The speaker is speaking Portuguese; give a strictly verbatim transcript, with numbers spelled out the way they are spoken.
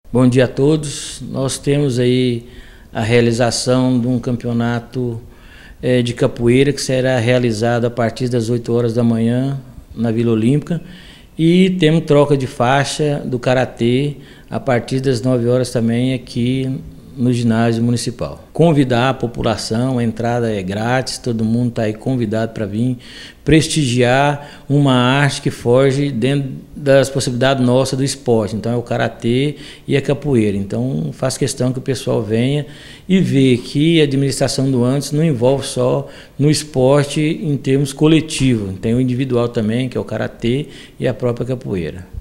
Bom dia a todos. Nós temos aí a realização de um campeonato é, de capoeira que será realizado a partir das oito horas da manhã na Vila Olímpica, e temos troca de faixa do karatê a partir das nove horas também aqui no ginásio municipal. Convidar a população, a entrada é grátis, todo mundo está aí convidado para vir prestigiar uma arte que foge dentro das possibilidades nossas do esporte. Então é o karatê e a capoeira. Então faz questão que o pessoal venha e vê que a administração do Andes não envolve só no esporte em termos coletivos. Tem o individual também, que é o karatê e a própria capoeira.